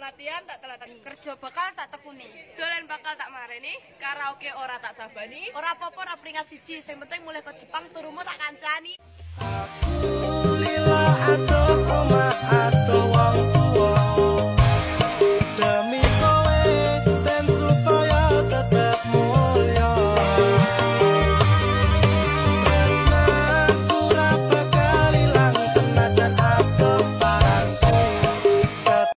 latihan tak telatani. Kerja bakal tak tekuni. Dolan bakal tak mareni, karaoke ora tak sabani. Ora apa-apa ora peringkat siji, sing penting mulai ke Jepang turumu tak kancani. Aku lila adoh omah adoh